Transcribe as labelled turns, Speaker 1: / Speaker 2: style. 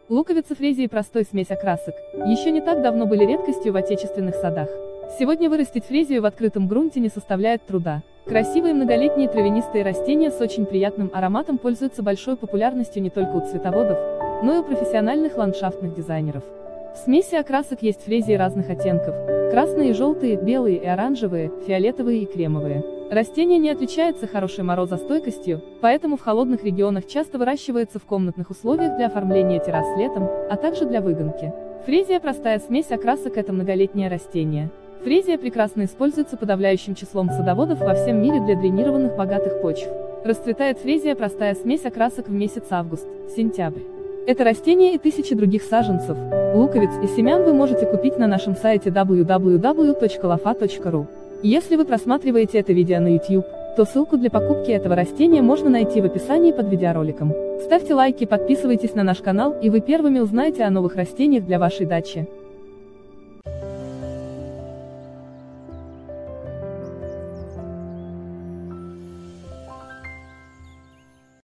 Speaker 1: Луковица фрезии простой смесь окрасок еще не так давно были редкостью в отечественных садах. Сегодня вырастить фрезию в открытом грунте не составляет труда. Красивые многолетние травянистые растения с очень приятным ароматом пользуются большой популярностью не только у цветоводов, но и у профессиональных ландшафтных дизайнеров. В смеси окрасок есть фрезии разных оттенков: красные и желтые, белые и оранжевые, фиолетовые и кремовые. Растение не отличается хорошей морозостойкостью, поэтому в холодных регионах часто выращивается в комнатных условиях для оформления террас летом, а также для выгонки. Фрезия простая смесь окрасок – это многолетнее растение. Фрезия прекрасно используется подавляющим числом садоводов во всем мире для дренированных богатых почв. Расцветает фрезия простая смесь окрасок в месяц август-сентябрь. Это растение и тысячи других саженцев, луковиц и семян вы можете купить на нашем сайте www.lofa.ru. Если вы просматриваете это видео на YouTube, то ссылку для покупки этого растения можно найти в описании под видеороликом. Ставьте лайки, подписывайтесь на наш канал, и вы первыми узнаете о новых растениях для вашей дачи.